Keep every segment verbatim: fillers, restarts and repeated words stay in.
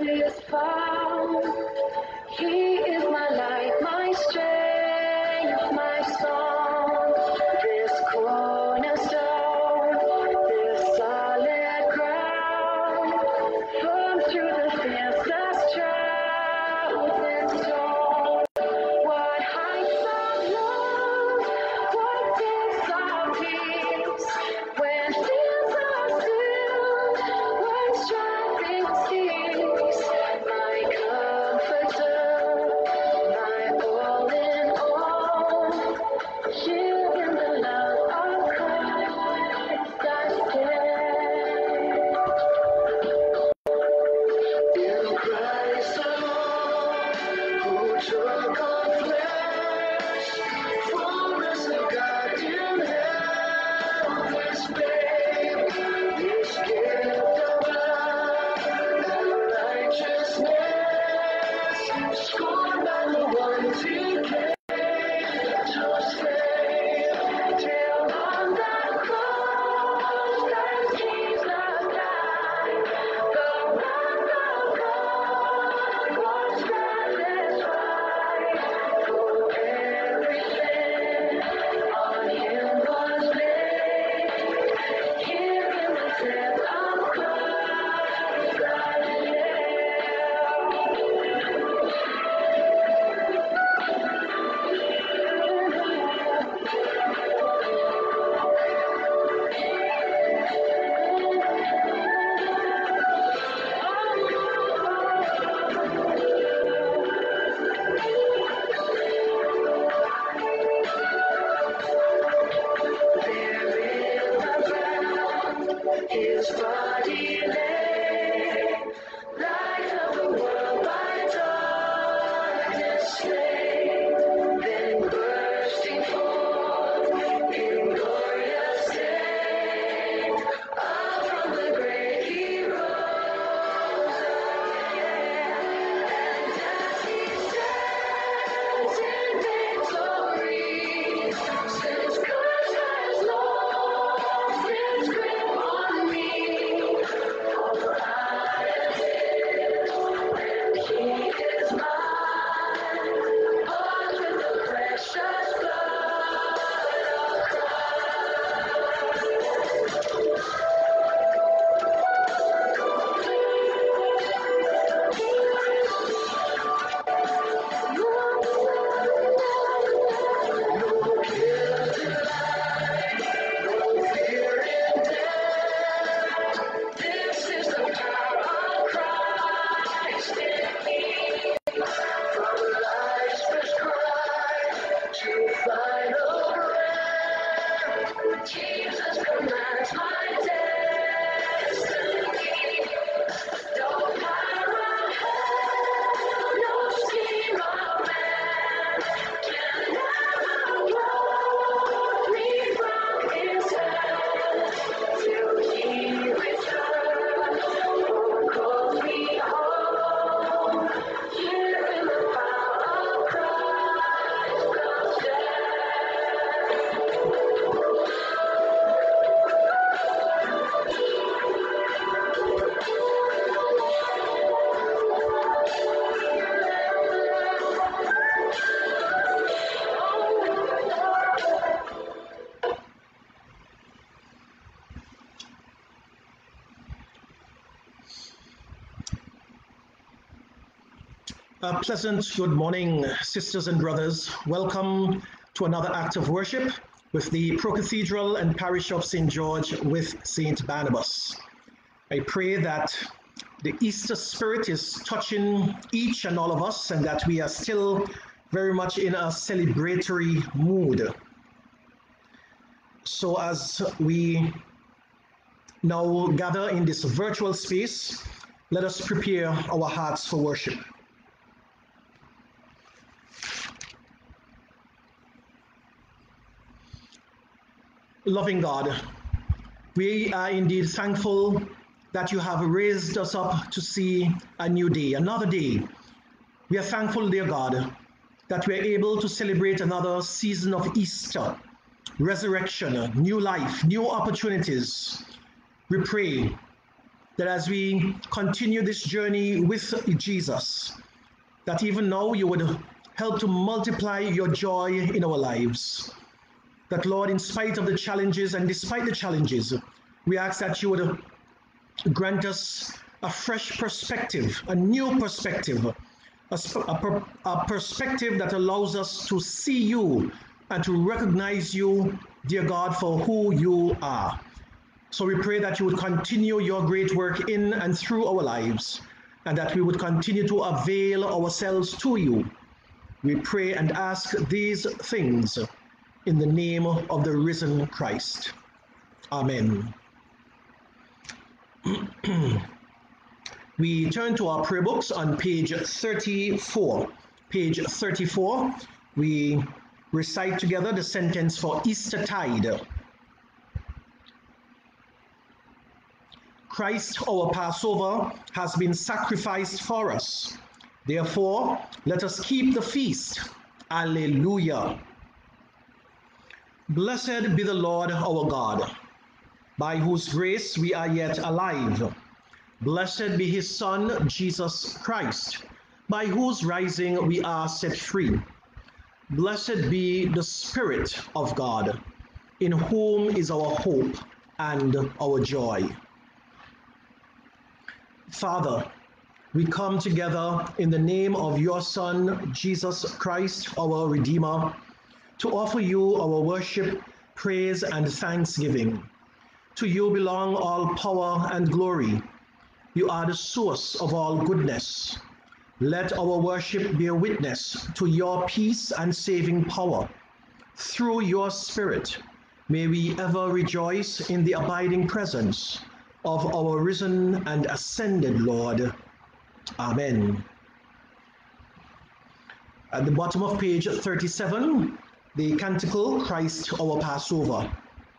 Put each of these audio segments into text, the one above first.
is found. He is my light, my strength, my song. This cornerstone, this solid ground. Firm through the fiercest drought and storm. What heights of love, what depths of peace. When fears are stilled, when striving cease. My comforter, my all in all. Here in the love of Christ I stand. In Christ alone, who took on flesh, fullness of God in helpless babe, this gift of love and righteousness, scorned by the ones he came to save, till on that cross that Jesus died, the wrath of God was satisfied. For every sin on him was laid. Here in the death of Christ I His body lay, light of the world by darkness slain, then bursting forth in glorious day, up from the grave he rose again, and as he stands in victory, since curse has lost its grip on me, for I am his, and he is mine, bought with the precious blood of no guilt in life, no fear in death. This is the power of Christ in me. From life's first cry to final breath, Jesus commands my destiny. No power of hell, no scheme of man can ever rob me from his hand. Till he returns or calls me home, here in the power of Christ I'll stand. A pleasant good morning, sisters and brothers. Welcome to another act of worship with the Pro-Cathedral and Parish of Saint George with Saint Barnabas. I pray that the Easter spirit is touching each and all of us and that we are still very much in a celebratory mood. So as we now gather in this virtual space, let us prepare our hearts for worship. Loving God, we are indeed thankful that you have raised us up to see a new day, another day. We are thankful, dear God, that we are able to celebrate another season of Easter, resurrection, new life, new opportunities. We pray that as we continue this journey with Jesus, that even now you would help to multiply your joy in our lives. That, Lord, in spite of the challenges and despite the challenges, we ask that you would grant us a fresh perspective, a new perspective, a, a, a perspective that allows us to see you and to recognize you, dear God, for who you are. So we pray that you would continue your great work in and through our lives, and that we would continue to avail ourselves to you. We pray and ask these things in the name of the risen Christ. Amen. We turn to our prayer books on page thirty-four. Page thirty-four, we recite together the sentence for Eastertide. Christ, our Passover, has been sacrificed for us. Therefore, let us keep the feast. Alleluia. Blessed be the Lord our God, by whose grace we are yet alive. Blessed be his Son, Jesus Christ, by whose rising we are set free. Blessed be the Spirit of God, in whom is our hope and our joy. Father, we come together in the name of your Son, Jesus Christ, our Redeemer, to offer you our worship, praise, and thanksgiving. To you belong all power and glory. You are the source of all goodness. Let our worship bear witness to your peace and saving power. Through your Spirit, may we ever rejoice in the abiding presence of our risen and ascended Lord. Amen. At the bottom of page thirty-seven, the canticle, Christ our Passover.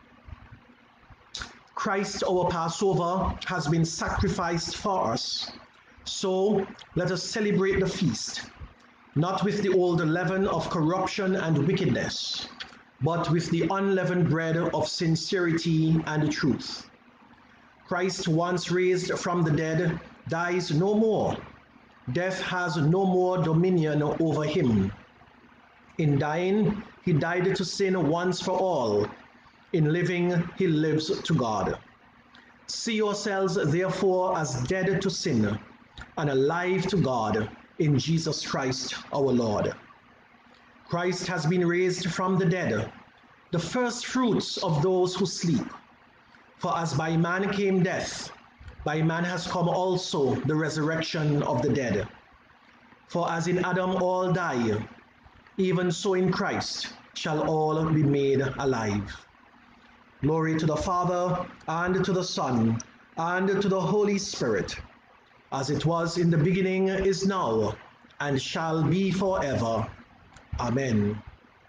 Christ our Passover has been sacrificed for us. So let us celebrate the feast, not with the old leaven of corruption and wickedness, but with the unleavened bread of sincerity and truth. Christ, once raised from the dead, dies no more. Death has no more dominion over him. In dying, he died to sin once for all. In living, he lives to God. See yourselves, therefore, as dead to sin and alive to God in Jesus Christ our Lord. Christ has been raised from the dead, the first fruits of those who sleep. For as by man came death, by man has come also the resurrection of the dead. For as in Adam all die, even so in Christ shall all be made alive. Glory to the Father, and to the Son, and to the Holy Spirit, as it was in the beginning, is now, and shall be forever. Amen.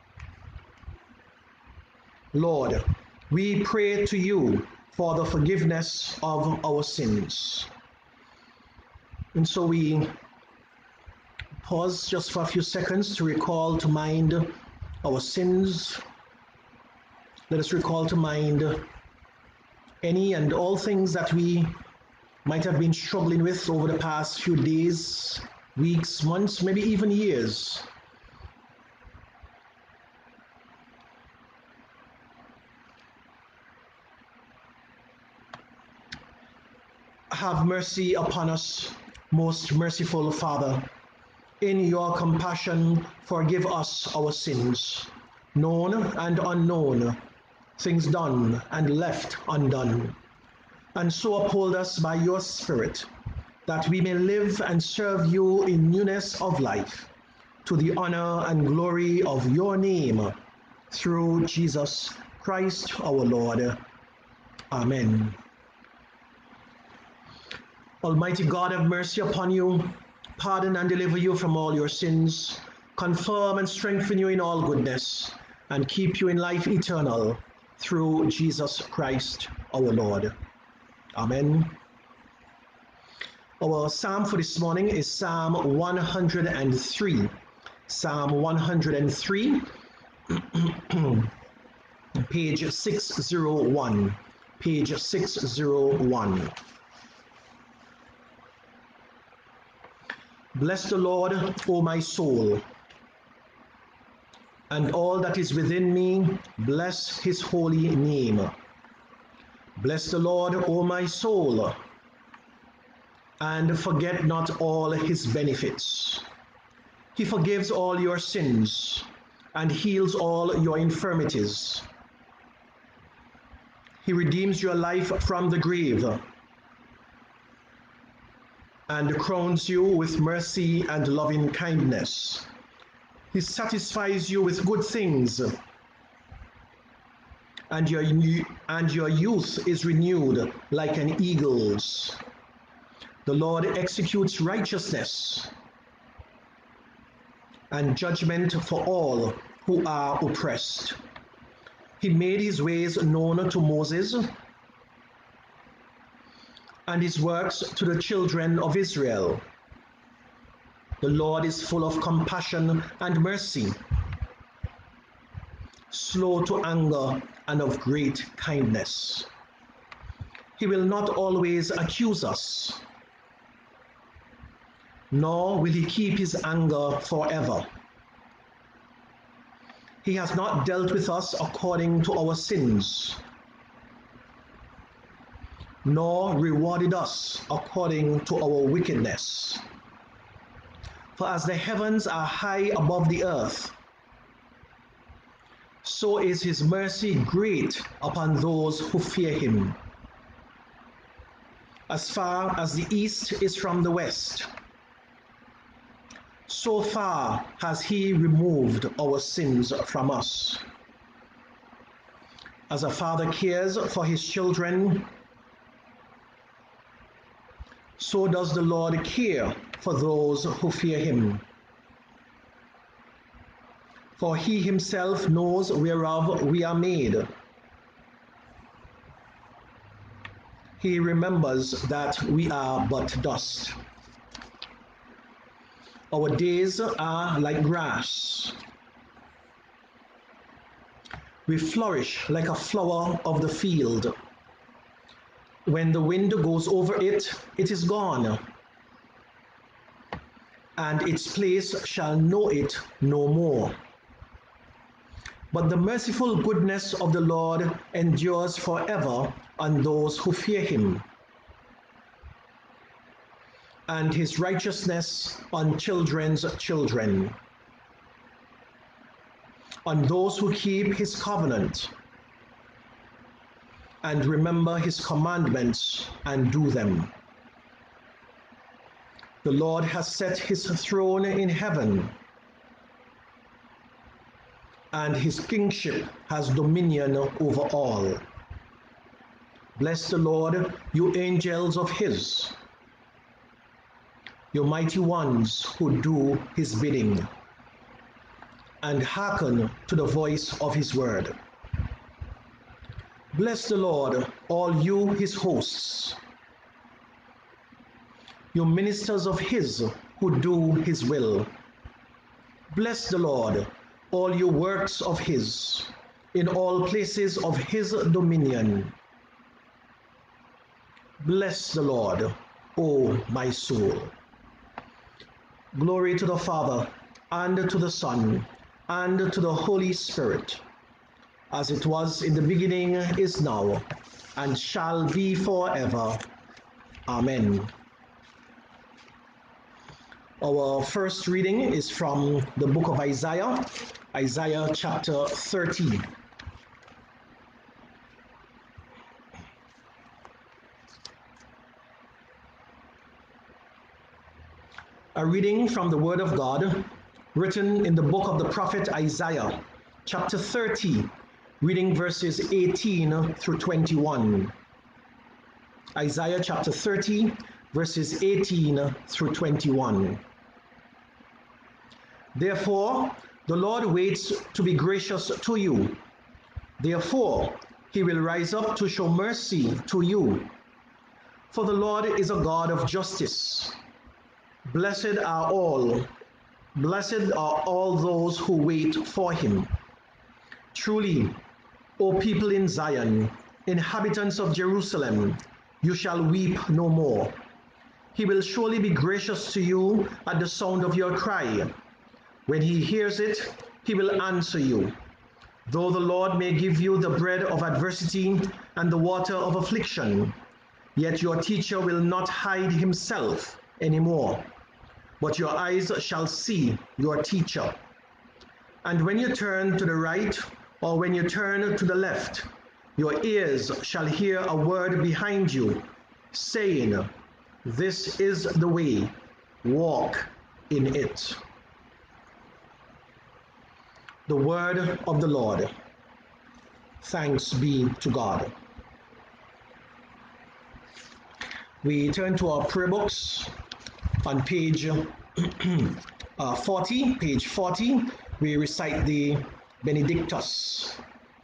Lord, we pray to you for the forgiveness of our sins. And so we pause just for a few seconds to recall to mind our sins. Let us recall to mind any and all things that we might have been struggling with over the past few days, weeks, months, maybe even years. Have mercy upon us, most merciful Father. In your compassion, forgive us our sins, known and unknown, things done and left undone. And so uphold us by your Spirit, that we may live and serve you in newness of life, to the honor and glory of your name, through Jesus Christ our Lord. Amen. Almighty God, have mercy upon you, pardon and deliver you from all your sins, confirm and strengthen you in all goodness, and keep you in life eternal, through Jesus Christ our Lord. Amen. Our psalm for this morning is Psalm one hundred three. Psalm one hundred three, page six oh one. Page six oh one. Bless the Lord, O my soul, and all that is within me, bless his holy name. Bless the Lord, O my soul, and forget not all his benefits. He forgives all your sins and heals all your infirmities. He redeems your life from the grave and crowns you with mercy and loving kindness. He satisfies you with good things, and your, and your youth is renewed like an eagle's. The Lord executes righteousness and judgment for all who are oppressed. He made his ways known to Moses, and his works to the children of Israel. The Lord is full of compassion and mercy, slow to anger and of great kindness. He will not always accuse us, nor will he keep his anger forever. He has not dealt with us according to our sins, nor rewarded us according to our wickedness. For as the heavens are high above the earth, so is his mercy great upon those who fear him. As far as the east is from the west, so far has he removed our sins from us. As a father cares for his children, so does the Lord care for those who fear him. For he himself knows whereof we are made. He remembers that we are but dust. Our days are like grass. We flourish like a flower of the field. When the wind goes over it, it is gone, and its place shall know it no more. But the merciful goodness of the Lord endures forever on those who fear him, and his righteousness on children's children, on those who keep his covenant and remember his commandments and do them. The Lord has set his throne in heaven, and his kingship has dominion over all. Bless the Lord, you angels of his, you mighty ones who do his bidding, and hearken to the voice of his word. Bless the Lord, all you his hosts, you ministers of his who do his will. Bless the Lord, all you works of his, in all places of his dominion. Bless the Lord, O my soul. Glory to the Father, and to the Son, and to the Holy Spirit, as it was in the beginning, is now, and shall be forever. Amen. Our first reading is from the book of Isaiah, Isaiah chapter thirty. A reading from the Word of God, written in the book of the prophet Isaiah, chapter thirty, reading verses eighteen through twenty-one. Isaiah chapter thirty, verses eighteen through twenty-one. Therefore, the Lord waits to be gracious to you. Therefore, he will rise up to show mercy to you. For the Lord is a God of justice. Blessed are all, blessed are all those who wait for him. Truly, O people in Zion, inhabitants of Jerusalem, you shall weep no more. He will surely be gracious to you at the sound of your cry. When he hears it, he will answer you. Though the Lord may give you the bread of adversity and the water of affliction, yet your teacher will not hide himself anymore, but your eyes shall see your teacher. And when you turn to the right, or when you turn to the left, your ears shall hear a word behind you, saying, "This is the way, walk in it." The word of the Lord. Thanks be to God. We turn to our prayer books on page uh, forty, page forty. We recite the Benedictus.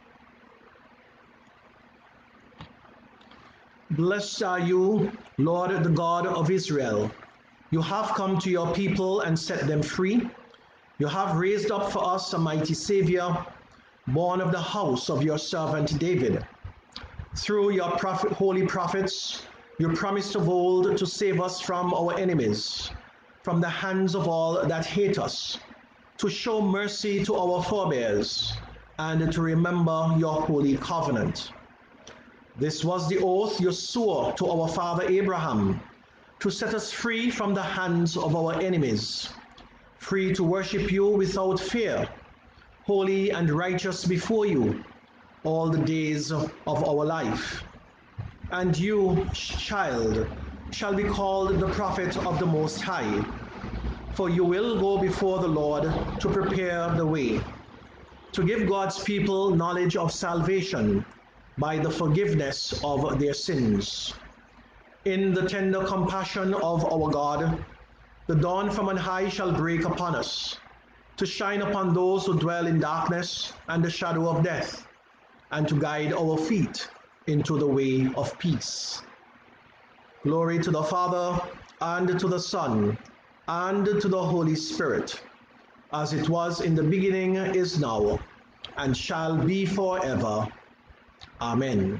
Blessed are you, Lord, the God of Israel. You have come to your people and set them free. You have raised up for us a mighty Savior, born of the house of your servant David. Through your prophet, holy prophets, you promised of old to save us from our enemies, from the hands of all that hate us, to show mercy to our forebears, and to remember your holy covenant. This was the oath you swore to our father Abraham, to set us free from the hands of our enemies, free to worship you without fear, holy and righteous before you all the days of our life. And you, child, shall be called the prophet of the Most High, for you will go before the Lord to prepare the way, to give God's people knowledge of salvation by the forgiveness of their sins. In the tender compassion of our God, the dawn from on high shall break upon us, to shine upon those who dwell in darkness and the shadow of death, and to guide our feet into the way of peace. Glory to the Father, and to the Son, and to the Holy Spirit, as it was in the beginning, is now, and shall be forever. Amen.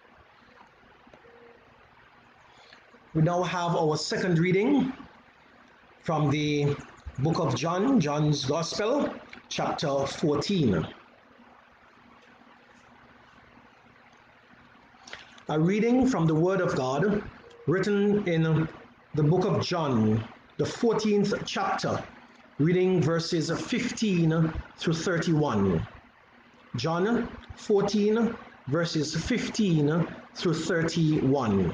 We now have our second reading from the book of John, John's Gospel, chapter fourteen. A reading from the Word of God written in the book of John, the fourteenth chapter, reading verses fifteen through thirty-one. John fourteen, verses fifteen through thirty-one.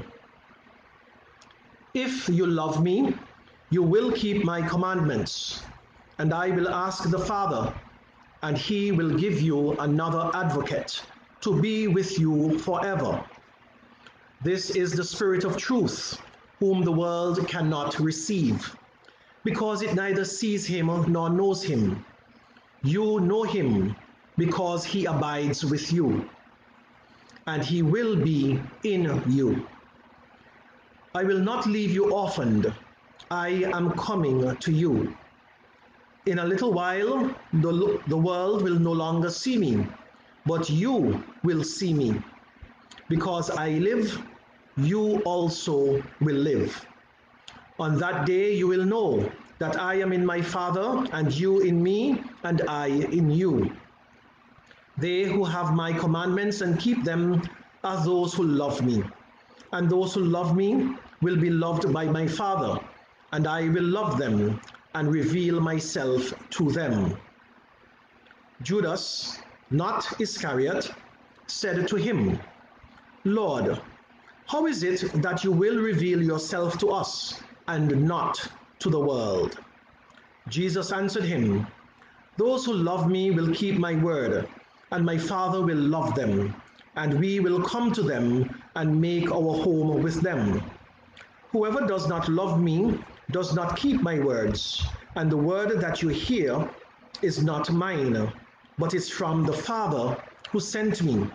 If you love me, you will keep my commandments, and I will ask the Father, and he will give you another advocate to be with you forever. This is the Spirit of truth, whom the world cannot receive, because it neither sees him nor knows him. You know him, because he abides with you, and he will be in you. I will not leave you orphaned. I am coming to you. In a little while, the, the world will no longer see me, but you will see me. Because I live, you also will live. On that day you will know that I am in my Father, and you in me, and I in you. They who have my commandments and keep them are those who love me. And those who love me will be loved by my Father, and I will love them and reveal myself to them. Judas, not Iscariot, said to him, Lord, how is it that you will reveal yourself to us and not to the world? Jesus answered him, Those who love me will keep my word, and my Father will love them, and we will come to them and make our home with them. Whoever does not love me does not keep my words, and the word that you hear is not mine, but is from the Father who sent me.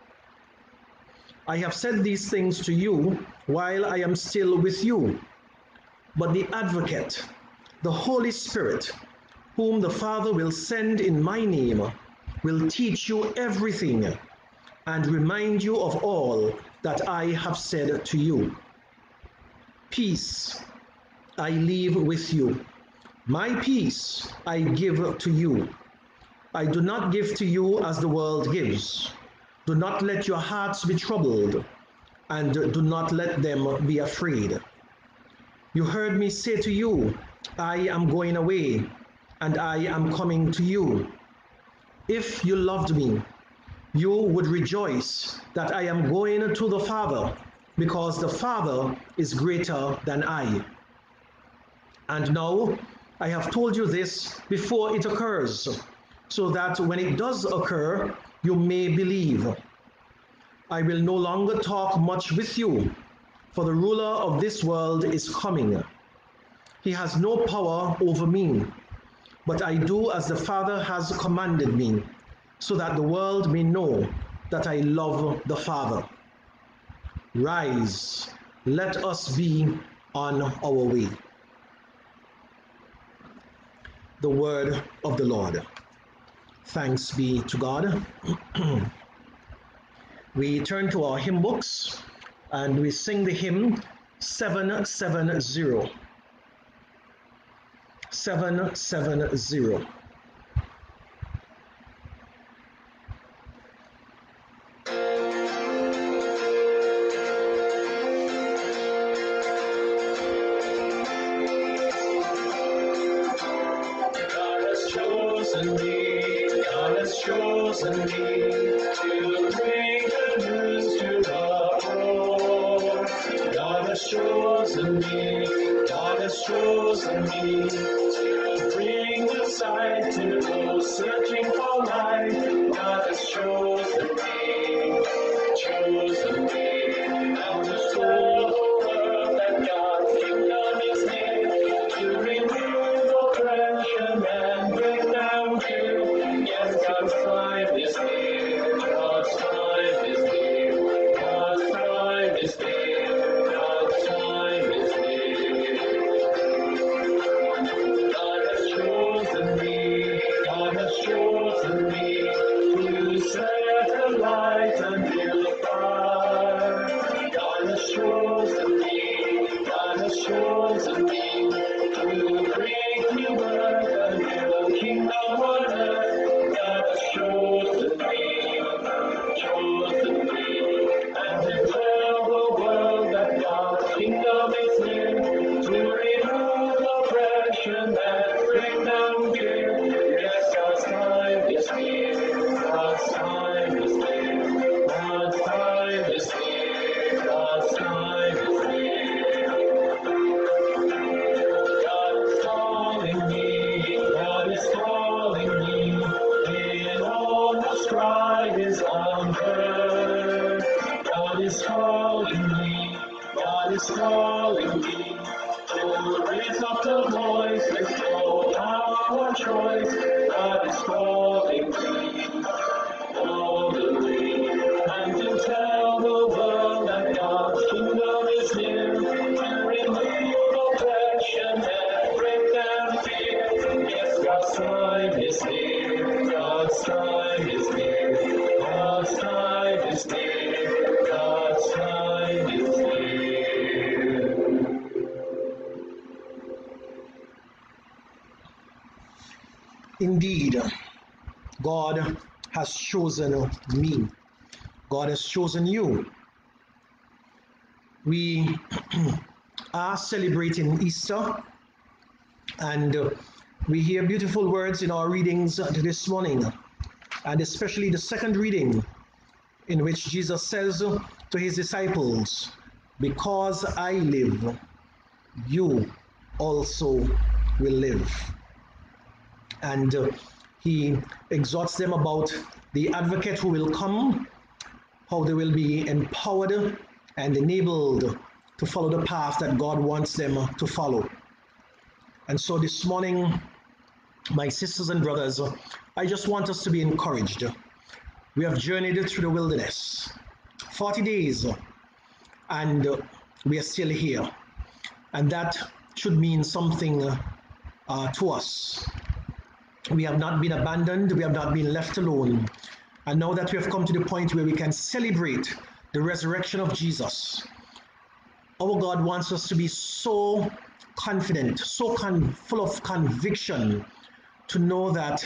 I have said these things to you while I am still with you, but the Advocate, the Holy Spirit, whom the Father will send in my name, will teach you everything and remind you of all that I have said to you. Peace I leave with you. My peace I give to you. I do not give to you as the world gives. Do not let your hearts be troubled, and do not let them be afraid. You heard me say to you, I am going away, and I am coming to you. If you loved me, you would rejoice that I am going to the Father, because the Father is greater than I. And now I have told you this before it occurs, so that when it does occur, you may believe. I will no longer talk much with you, for the ruler of this world is coming. He has no power over me, but I do as the Father has commanded me, so that the world may know that I love the Father. Rise, let us be on our way. The word of the Lord. Thanks be to God. We turn to our hymn books and we sing the hymn seven seven zero. seven seven zero. God has chosen me, God has chosen me to bring the news to the poor. God has chosen me, God has chosen me to bring the sight to those searching for light. God has chosen me, chosen me, and to show the world that God's kingdom is near, to remove oppression and bring down fear. Yes, God's time is near, God's time is near, God's time is near, God's time is near. God has chosen me, God has chosen me to set a light and build a fire. God has chosen me, God has chosen me to bring new birth and build a kingdom on earth. God has chosen me, chosen me, and to tell the world that God's kingdom is near, to remove oppression and bring down fear. Yes, God's time is near, God's time is near, God's time is near, God's time is near. God is calling me, God is calling me, in all the strife is unheard. God is calling me, God is calling me, to raise up the voice with no power choice. God is calling me, calling me, and to tell the world that God's kingdom is near, to remove oppression and break down fear. Yes, God's time is near, God's time is near, God's time is near, God's time is near. Indeed, God has chosen me. God has chosen you. We are celebrating Easter, and uh, we hear beautiful words in our readings this morning, and especially the second reading, in which Jesus says to his disciples, "Because I live, you also will live." And uh, he exhorts them about the advocate who will come, how they will be empowered and enabled to follow the path that God wants them to follow. And so this morning, my sisters and brothers, I just want us to be encouraged. We have journeyed through the wilderness, forty days, and we are still here. And that should mean something uh, to us. We have not been abandoned, we have not been left alone. And now that we have come to the point where we can celebrate the resurrection of Jesus, Our God wants us to be so confident, so con- full of conviction to know that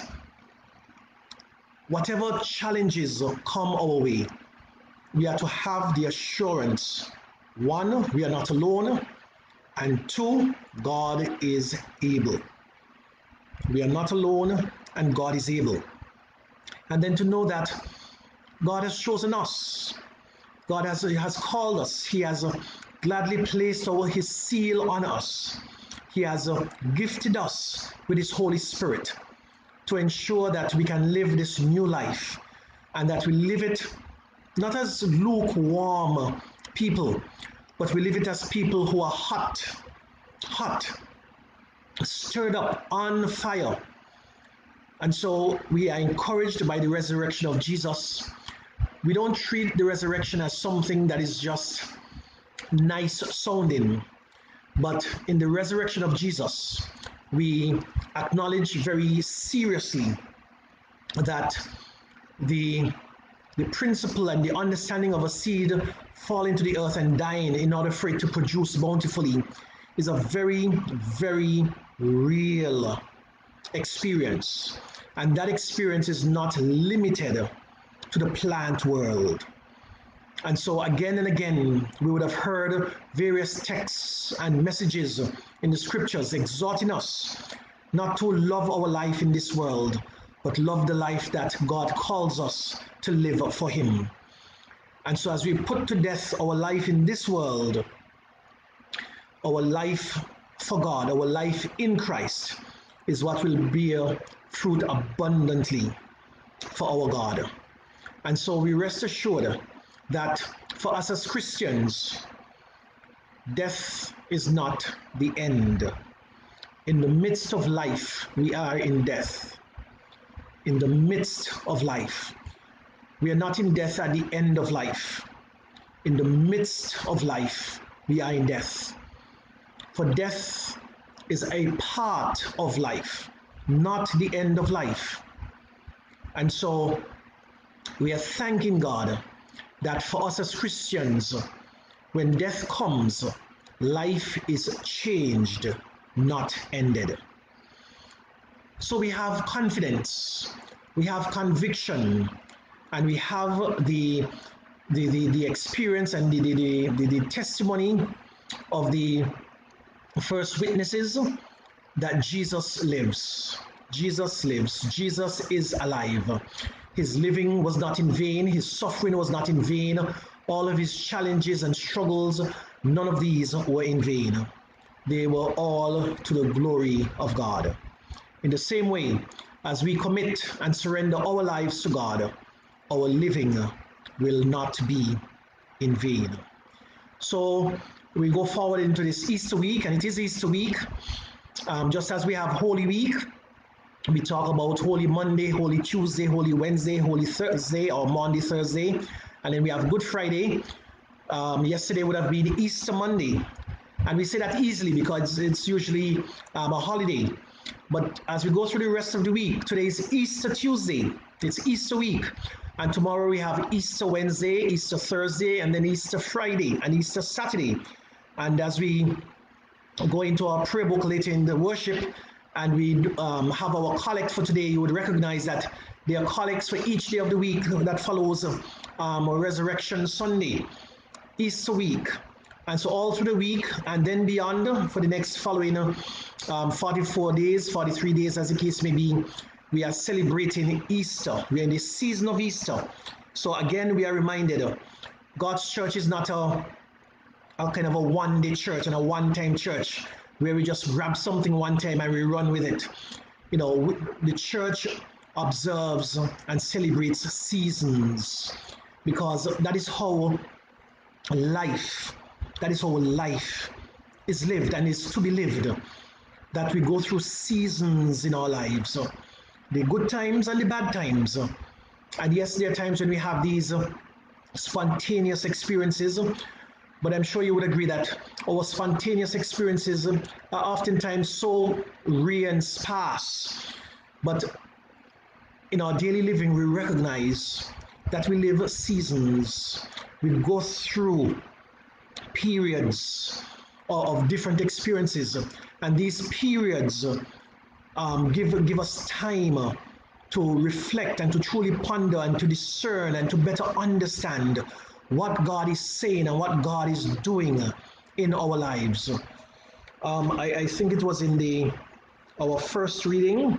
whatever challenges come our way, we are to have the assurance, one, we are not alone, and two, God is able. We are not alone, and God is able. And then to know that God has chosen us. God has, has called us. He has uh, gladly placed our, his seal on us. He has uh, gifted us with his Holy Spirit to ensure that we can live this new life and that we live it not as lukewarm people, but we live it as people who are hot, hot, stirred up, on fire. And so we are encouraged by the resurrection of Jesus. We don't treat the resurrection as something that is just nice sounding, but in the resurrection of Jesus, we acknowledge very seriously that the, the principle and the understanding of a seed falling to the earth and dying in order for it to produce bountifully is a very, very real experience. And that experience is not limited to the plant world. And so again and again, we would have heard various texts and messages in the scriptures exhorting us not to love our life in this world, but love the life that God calls us to live for him. And so as we put to death our life in this world, our life for God, our life in Christ, is what will bear fruit abundantly for our God. And so we rest assured that for us as Christians, death is not the end. In the midst of life, we are in death. In the midst of life, we are not in death at the end of life. In the midst of life, we are in death. For death is a part of life, not the end of life. And so we are thanking God that for us as Christians, when death comes, life is changed, not ended. So we have confidence, we have conviction, and we have the the, the, the experience and the, the, the, the testimony of the first witnesses that Jesus lives. Jesus lives. Jesus is alive. His living was not in vain. His suffering was not in vain. All of his challenges and struggles, none of these were in vain. They were all to the glory of God. In the same way, as we commit and surrender our lives to God, our living will not be in vain. So we go forward into this Easter week, and it is Easter week. Um, just as we have Holy Week, we talk about Holy Monday, Holy Tuesday, Holy Wednesday, Holy Thursday, or Monday, Thursday, and then we have Good Friday. Um, yesterday would have been Easter Monday, and we say that easily because it's usually um, a holiday. But as we go through the rest of the week, today is Easter Tuesday, it's Easter week, and tomorrow we have Easter Wednesday, Easter Thursday, and then Easter Friday, and Easter Saturday. And as we go into our prayer book later in the worship, and we um, have our collect for today, you would recognize that there are collects for each day of the week that follows um, Resurrection Sunday, Easter week. And so all through the week and then beyond for the next following um, forty-four days, forty-three days as the case may be, we are celebrating Easter. We are in the season of Easter. So again, we are reminded, God's church is not a, a kind of a one-day church and a one-time church where we just grab something one time and we run with it. You know, the church observes and celebrates seasons because that is how life, that is how life is lived and is to be lived, that we go through seasons in our lives, the good times and the bad times. And yes, there are times when we have these spontaneous experiences, but I'm sure you would agree that our spontaneous experiences are oftentimes so rare and sparse. But in our daily living, we recognize that we live seasons. We go through periods of, of different experiences, and these periods um, give give us time uh, to reflect and to truly ponder and to discern and to better understand what God is saying and what God is doing in our lives. Um, I, I think it was in the our first reading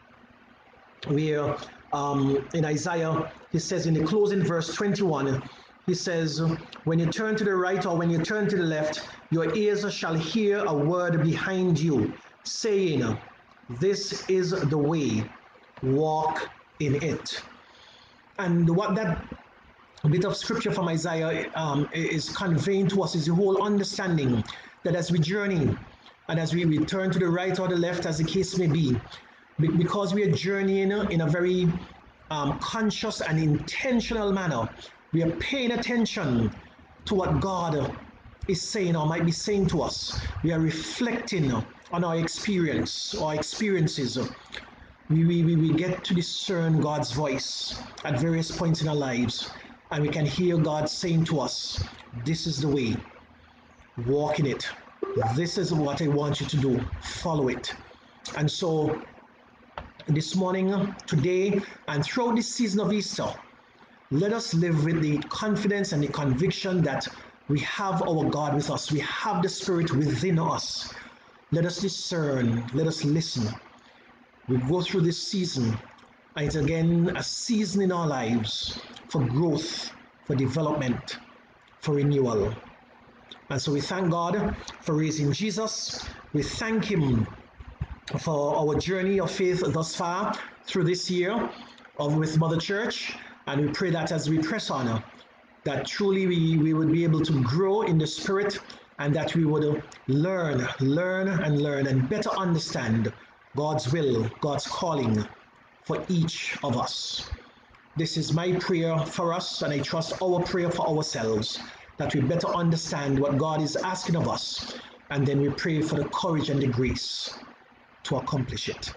where um, in Isaiah, he says in the closing verse twenty-one, he says, when you turn to the right or when you turn to the left, your ears shall hear a word behind you saying, this is the way, walk in it. And what that bit of scripture from Isaiah um, is conveying to us is the whole understanding that as we journey and as we return to the right or the left, as the case may be, because we are journeying in a very um, conscious and intentional manner, we are paying attention to what God is saying or might be saying to us. We are reflecting on our experience or experiences. We, we, we get to discern God's voice at various points in our lives, and we can hear God saying to us, this is the way, walk in it. This is what I want you to do, follow it. And so this morning, today, and throughout this season of Easter, let us live with the confidence and the conviction that we have our God with us. We have the Spirit within us. Let us discern, let us listen. We go through this season, and it's again a season in our lives for growth, for development, for renewal. And so we thank God for raising Jesus. We thank Him for our journey of faith thus far through this year of with Mother Church. And we pray that as we press on, that truly we, we would be able to grow in the Spirit, and that we would learn, learn and learn and better understand God's will, God's calling for each of us. This is my prayer for us, and I trust our prayer for ourselves, that we better understand what God is asking of us, and then we pray for the courage and the grace to accomplish it.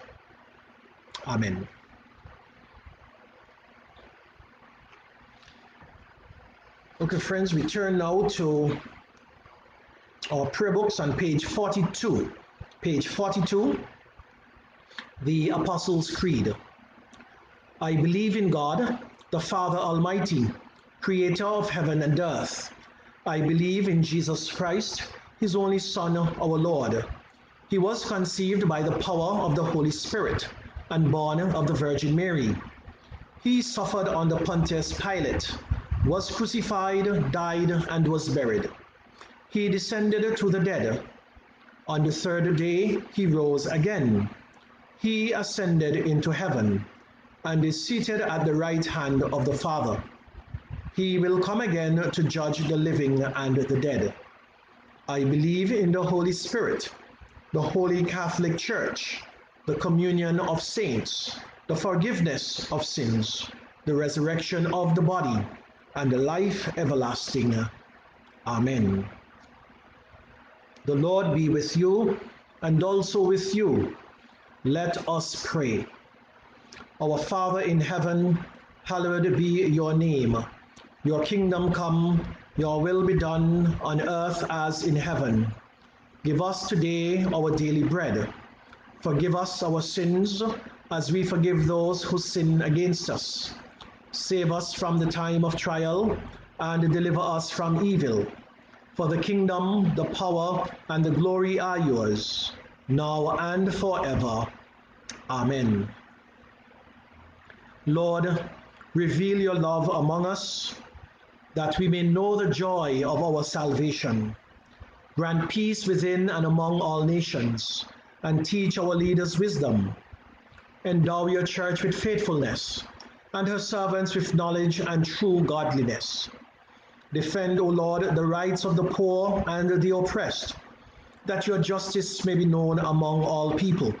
Amen. Okay, friends, we turn now to our prayer books on page forty-two. Page forty-two, the Apostles' Creed. I believe in God, the Father Almighty, creator of heaven and earth. I believe in Jesus Christ, His only Son, our Lord. He was conceived by the power of the Holy Spirit and born of the Virgin Mary. He suffered under Pontius Pilate, was crucified, died, and was buried. He descended to the dead. On the third day, he rose again. He ascended into heaven and is seated at the right hand of the Father. He will come again to judge the living and the dead. I believe in the Holy Spirit, the Holy Catholic Church, the communion of saints, the forgiveness of sins, the resurrection of the body, and the life everlasting. Amen. The Lord be with you, and also with you. Let us pray. Our Father in heaven, hallowed be your name. Your kingdom come, your will be done on earth as in heaven. Give us today our daily bread. Forgive us our sins, as we forgive those who sin against us. Save us from the time of trial, and deliver us from evil. For the kingdom, the power, and the glory are yours, now and forever. Amen. Lord, reveal your love among us, that we may know the joy of our salvation. Grant peace within and among all nations, and teach our leaders wisdom. Endow your church with faithfulness, and her servants with knowledge and true godliness. Defend, O Lord, the rights of the poor and the oppressed, that your justice may be known among all people.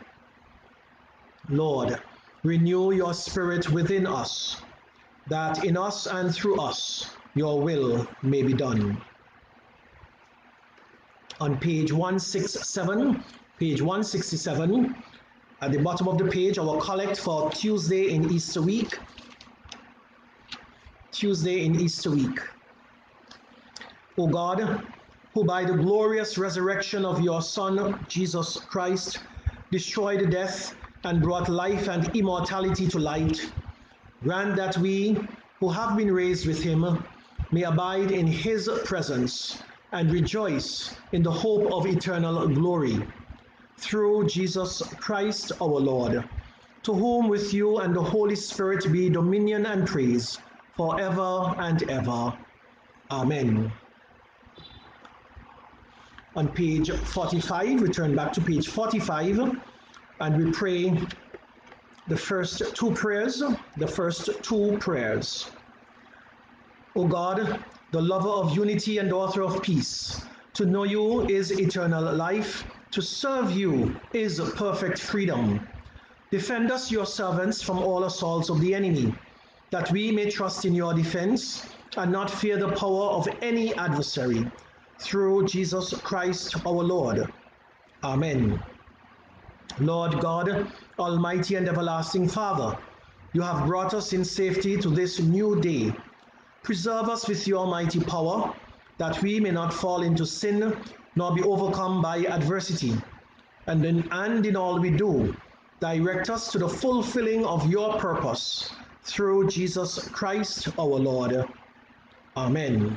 Lord, renew your spirit within us, that in us and through us your will may be done. On page one sixty-seven, page one sixty-seven, at the bottom of the page, our collect for Tuesday in Easter week. Tuesday in Easter week. O God, who by the glorious resurrection of your Son, Jesus Christ, destroyed death and brought life and immortality to light, grant that we, who have been raised with him, may abide in his presence and rejoice in the hope of eternal glory. Through Jesus Christ our Lord, to whom with you and the Holy Spirit be dominion and praise forever and ever. Amen. On page forty-five, we turn back to page forty-five, and we pray the first two prayers, the first two prayers. O God, the lover of unity and author of peace, to know you is eternal life, to serve you is perfect freedom. Defend us, your servants, from all assaults of the enemy, that we may trust in your defense and not fear the power of any adversary. Through Jesus Christ our Lord. Amen. Lord God, Almighty and everlasting Father, you have brought us in safety to this new day. Preserve us with your mighty power, that we may not fall into sin, nor be overcome by adversity. And in, and in all we do, direct us to the fulfilling of your purpose, through Jesus Christ our Lord. Amen.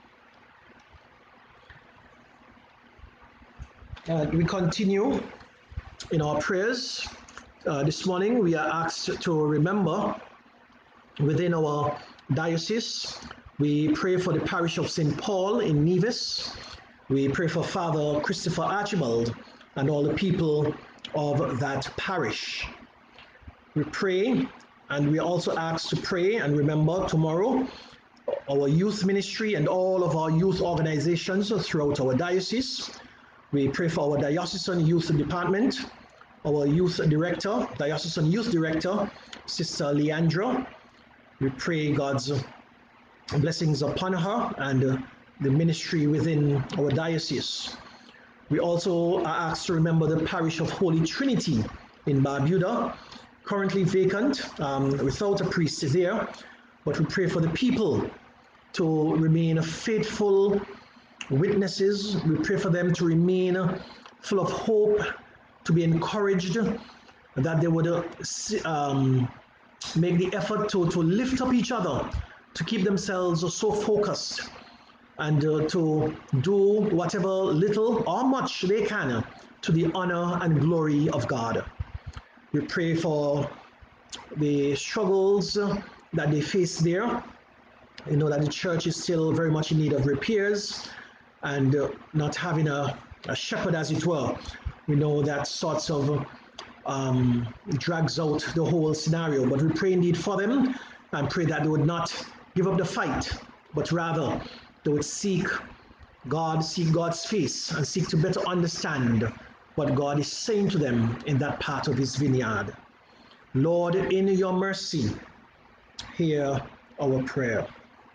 Uh, we continue in our prayers. Uh, this morning we are asked to remember within our diocese. We pray for the parish of Saint Paul in Nevis. We pray for Father Christopher Archibald and all the people of that parish. We pray, and we are also asked to pray and remember tomorrow our youth ministry and all of our youth organizations throughout our diocese. We pray for our diocesan youth department, our youth director, diocesan youth director, Sister Leandra. We pray God's blessings upon her and uh, the ministry within our diocese. We also are asked to remember the parish of Holy Trinity in Barbuda, currently vacant, um, without a priest there, but we pray for the people to remain faithful witnesses. We pray for them to remain full of hope, to be encouraged, that they would um, make the effort to, to lift up each other, to keep themselves so focused, and uh, to do whatever little or much they can to the honor and glory of God. We pray for the struggles that they face there. You know that the church is still very much in need of repairs, and uh, not having a, a shepherd, as it were. We know that sorts of um, drags out the whole scenario, but we pray indeed for them and pray that they would not give up the fight, but rather they would seek God, seek God's face, and seek to better understand what God is saying to them in that part of his vineyard. Lord, in your mercy, hear our prayer.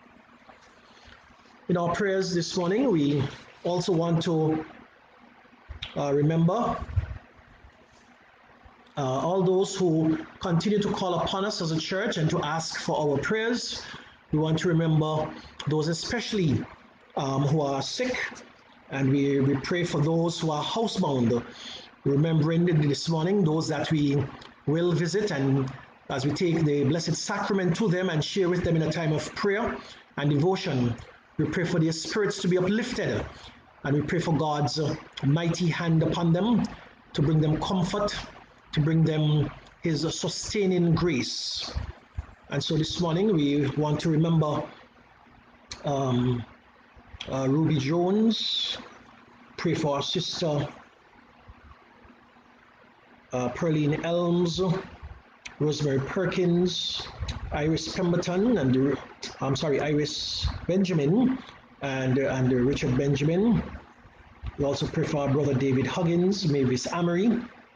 In our prayers this morning, we also want to uh, remember uh, all those who continue to call upon us as a church and to ask for our prayers. We want to remember those especially um, who are sick, and we, we pray for those who are housebound, remembering this morning those that we will visit, and as we take the Blessed Sacrament to them and share with them in a time of prayer and devotion, we pray for their spirits to be uplifted, and we pray for God's mighty hand upon them to bring them comfort, to bring them his sustaining grace. And so this morning we want to remember um, uh, Ruby Jones, pray for our sister uh, Pearline Elms, Rosemary Perkins, Iris Pemberton, and I'm sorry, Iris Benjamin, and uh, and uh, Richard Benjamin. We also pray for our brother David Huggins, Mavis Amory,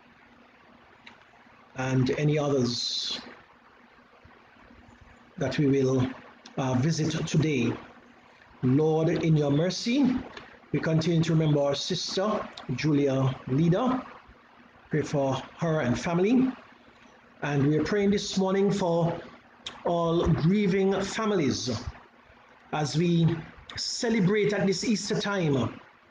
and any others that we will uh, visit today. Lord, in your mercy, we continue to remember our sister Julia Leda. Pray for her and family. And we are praying this morning for all grieving families as we celebrate at this Easter time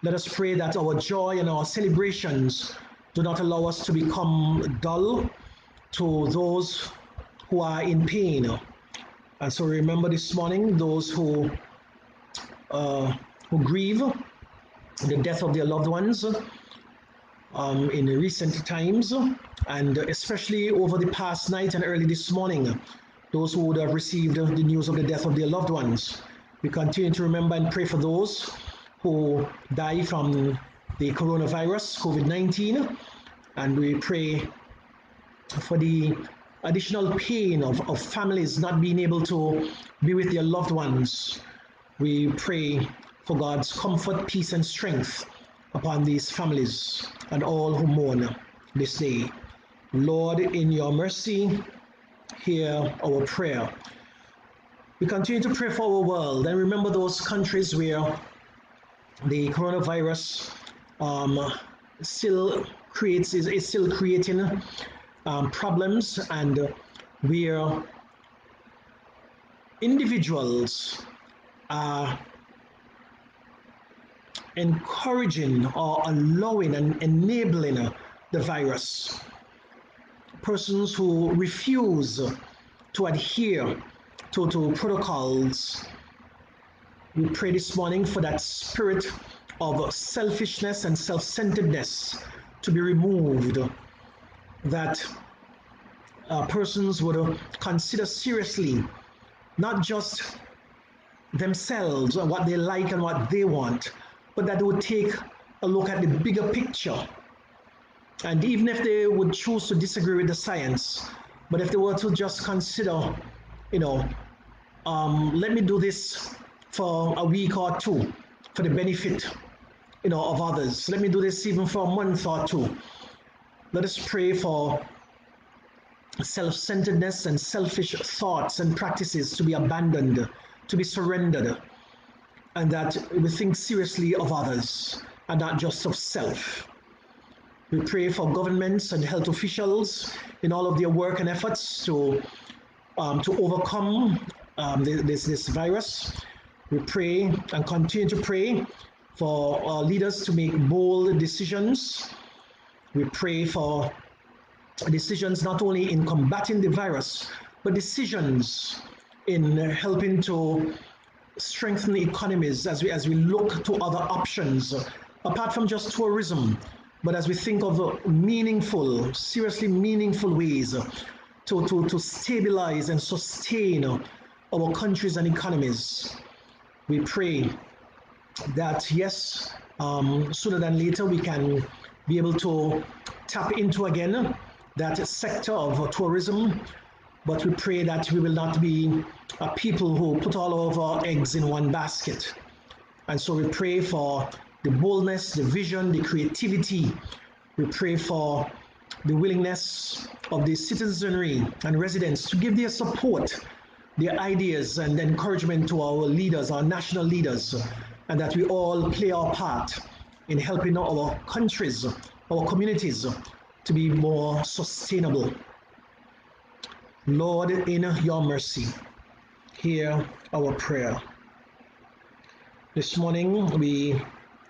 Let us pray that our joy and our celebrations do not allow us to become dull to those who are in pain. And so remember this morning those who uh, who grieve the death of their loved ones um, in recent times, and especially over the past night and early this morning, those who would have received the news of the death of their loved ones. We continue to remember and pray for those who die from the coronavirus, COVID nineteen, and we pray for the additional pain of, of families not being able to be with their loved ones. We pray for God's comfort, peace, and strength upon these families and all who mourn this day. Lord, in your mercy, hear our prayer. We continue to pray for our world and remember those countries where the coronavirus um, still creates is, is still creating um, problems, and where individuals are encouraging or allowing and enabling the virus. Persons who refuse to adhere to, to protocols. We pray this morning for that spirit of selfishness and self-centeredness to be removed, that uh, persons would consider seriously not just themselves and what they like and what they want, but that they would take a look at the bigger picture. And even if they would choose to disagree with the science, but if they were to just consider, you know, um, let me do this for a week or two for the benefit, you know, of others. Let me do this even for a month or two. Let us pray for self-centeredness and selfish thoughts and practices to be abandoned, to be surrendered, and that we think seriously of others and not just of self. We pray for governments and health officials in all of their work and efforts to um, to overcome um, this, this virus. We pray and continue to pray for our leaders to make bold decisions. We pray for decisions not only in combating the virus, but decisions in helping to strengthen economies as we as we look to other options apart from just tourism, but as we think of meaningful, seriously meaningful ways to, to, to stabilize and sustain our countries and economies. We pray that, yes, um, sooner than later we can be able to tap into again that sector of tourism, but we pray that we will not be a people who put all of our eggs in one basket. And so we pray for the boldness, the vision, the creativity. We pray for the willingness of the citizenry and residents to give their support, their ideas and encouragement to our leaders, our national leaders, and that we all play our part in helping our countries, our communities to be more sustainable. Lord, in your mercy, hear our prayer. This morning, we,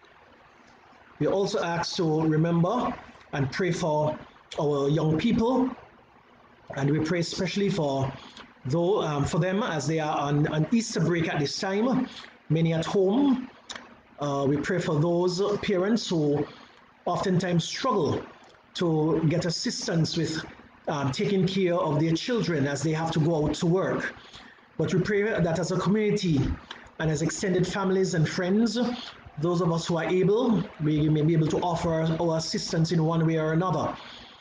we also ask to remember and pray for our young people, and we pray especially for though um, for them as they are on, on Easter break at this time, many at home. Uh, we pray for those parents who oftentimes struggle to get assistance with um, taking care of their children as they have to go out to work. But we pray that as a community and as extended families and friends, those of us who are able, we may be able to offer our assistance in one way or another.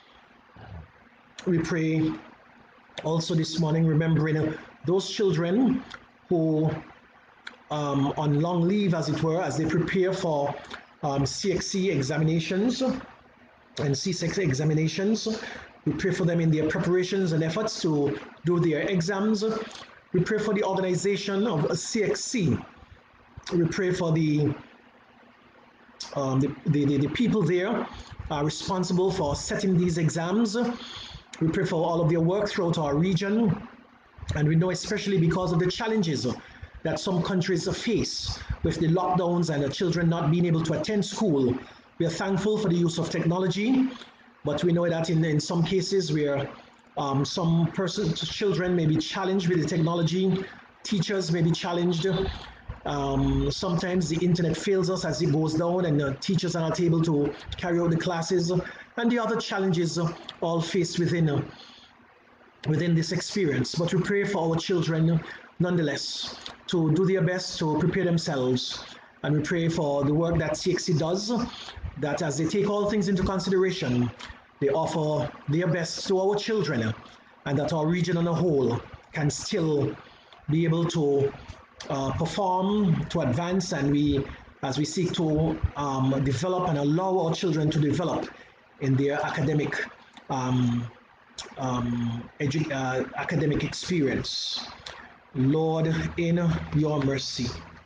We pray also this morning remembering those children who um, on long leave, as it were, as they prepare for um, C X C examinations and C six examinations. We pray for them in their preparations and efforts to do their exams. We pray for the organization of C X C. We pray for the um, the, the, the people there are responsible for setting these exams. We pray for all of their work throughout our region. And we know, especially because of the challenges that some countries face with the lockdowns and the children not being able to attend school. We are thankful for the use of technology, but we know that in, in some cases where um, some persons, children may be challenged with the technology, teachers may be challenged. Um, sometimes the internet fails us as it goes down and uh, teachers are not able to carry out the classes, and the other challenges uh, all faced within uh, within this experience. But we pray for our children nonetheless to do their best to prepare themselves, and we pray for the work that C X C does, that as they take all things into consideration, they offer their best to our children, and that our region on a whole can still be able to uh, perform, to advance, and we, as we seek to um, develop and allow our children to develop in their academic um, um, edu- uh, academic experience. Lord, in your mercy.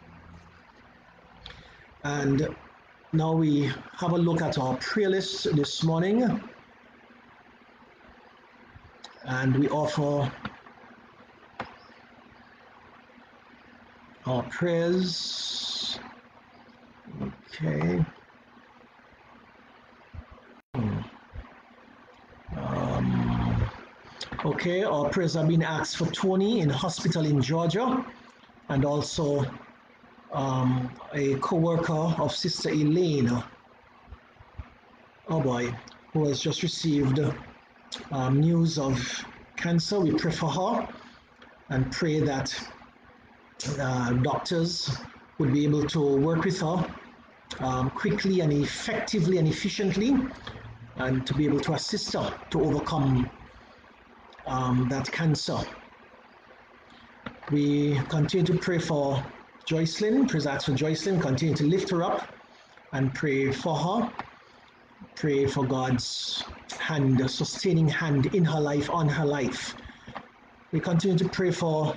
And now we have a look at our prayer list this morning, and we offer our prayers. Okay. Um, okay, our prayers are being asked for Tony in hospital in Georgia, and also um, a co-worker of Sister Elaine, oh boy, who has just received um, news of cancer. We pray for her and pray that uh, doctors would be able to work with her um, quickly and effectively and efficiently, and to be able to assist her to overcome um, that cancer. We continue to pray for Joycelyn, praise for Joycelyn, continue to lift her up and pray for her. Pray for God's hand, a sustaining hand in her life, on her life. We continue to pray for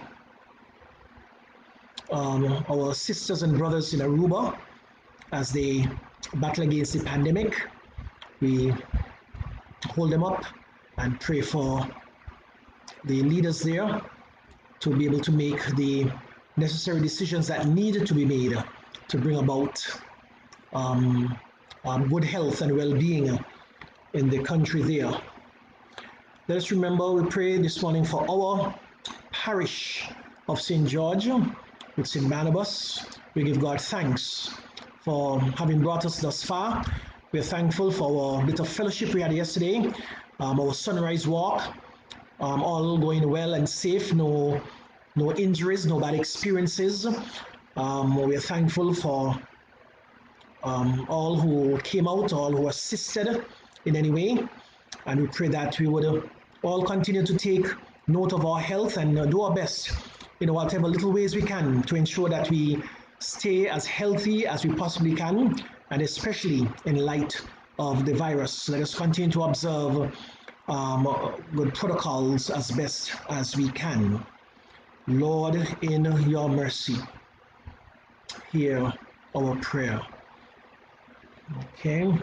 um, our sisters and brothers in Aruba as they battle against the pandemic. We hold them up and pray for the leaders there to be able to make the necessary decisions that need to be made to bring about um, um, good health and well-being in the country there. Let us remember, we pray this morning for our parish of Saint George with Saint Barnabas. We give God thanks for having brought us thus far. We're thankful for our bit of fellowship we had yesterday, um, our sunrise walk, um, all going well and safe, no, no injuries, no bad experiences. Um, we're thankful for um, all who came out, all who assisted in any way, and we pray that we would all continue to take note of our health and uh, do our best in whatever little ways we can to ensure that we stay as healthy as we possibly can, and especially in light of the virus. Let us continue to observe um, good protocols as best as we can. Lord, in your mercy, hear our prayer. Okay.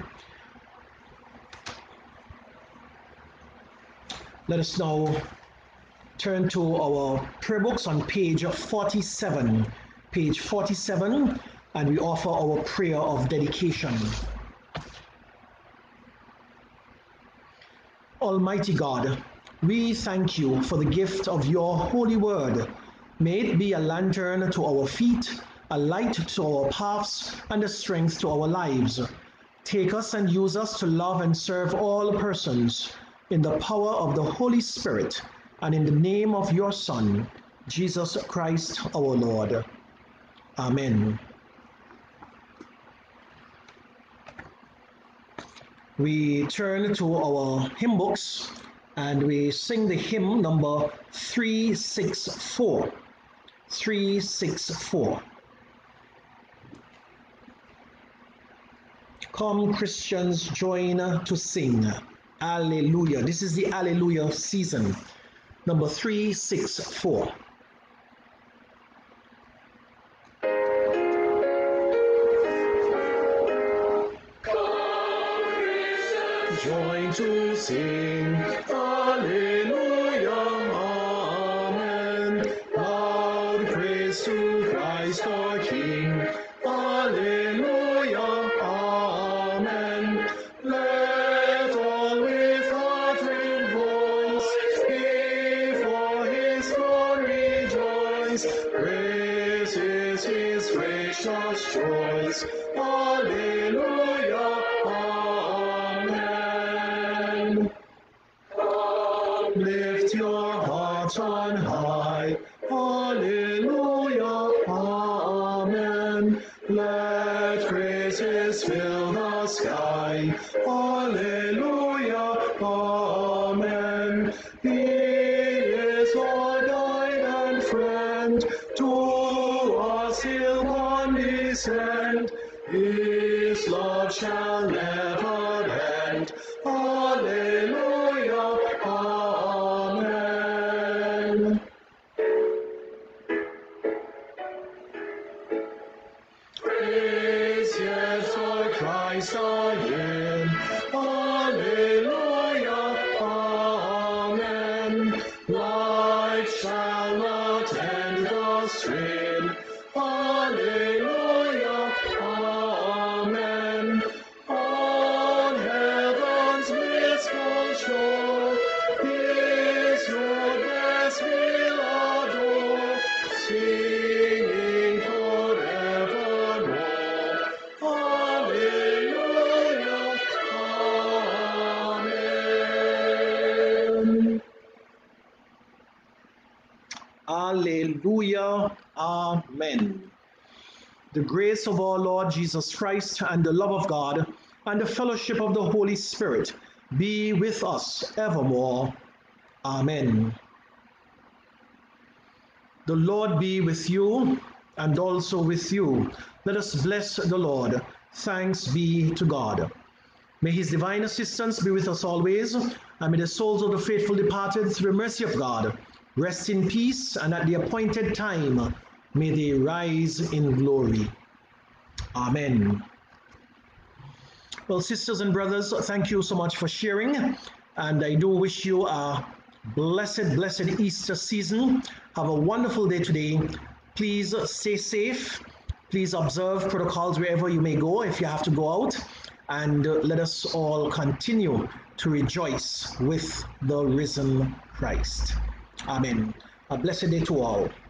Let us now turn to our prayer books on page forty-seven. Page forty-seven, and we offer our prayer of dedication. Almighty God, we thank you for the gift of your holy word. May it be a lantern to our feet, a light to our paths, and a strength to our lives. Take us and use us to love and serve all persons in the power of the Holy Spirit, and in the name of your Son, Jesus Christ our Lord. Amen. We turn to our hymn books and we sing the hymn number three sixty-four. three sixty-four. Come, Christians, join to sing. Alleluia. This is the Alleluia season. Number three sixty-four. Join to sing, Alleluia, Amen. Loud praise to hearts. Alleluia, amen. Lift your hearts on high. Alleluia, amen. Let praises fill the sky. Alleluia, amen. He is our guide and friend. To us he'll condescend. His love shall never end. Alleluia, amen. Praise ye for Christ our King. Alleluia, amen. Light shall not end the stream. Alleluia, amen. On heaven's blissful shore, His goodness we'll adore, singing forevermore. Alleluia, amen. Alleluia. Amen. The grace of our Lord Jesus Christ and the love of God and the fellowship of the Holy Spirit be with us evermore. Amen. The Lord be with you and also with you. Let us bless the Lord. Thanks be to God. May his divine assistance be with us always, and may the souls of the faithful departed through the mercy of God rest in peace, and at the appointed time may they rise in glory. Amen. Well, sisters and brothers, thank you so much for sharing, and I do wish you a blessed, blessed Easter season. Have a wonderful day today. Please stay safe. Please observe protocols wherever you may go if you have to go out, and let us all continue to rejoice with the risen Christ. Amen. A blessed day to all.